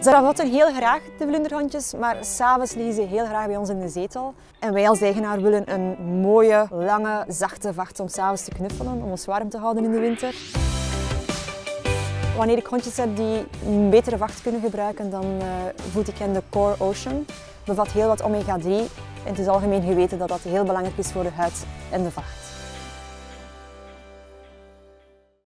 Ze ravotten heel graag, de vlinderhondjes, maar s'avonds liggen ze heel graag bij ons in de zetel. En wij als eigenaar willen een mooie, lange, zachte vacht om s'avonds te knuffelen, om ons warm te houden in de winter. Wanneer ik hondjes heb die een betere vacht kunnen gebruiken, dan voed ik hen de Core Ocean. Het bevat heel wat omega-3 en het is algemeen geweten dat dat heel belangrijk is voor de huid en de vacht.